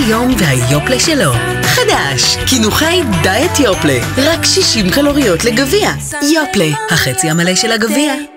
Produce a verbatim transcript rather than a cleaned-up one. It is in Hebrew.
יום והיופלה שלו. חדש, קינוחי דיאט יופלה. רק שישים קלוריות לגביע. יופלה, החצי המלא של הגביע.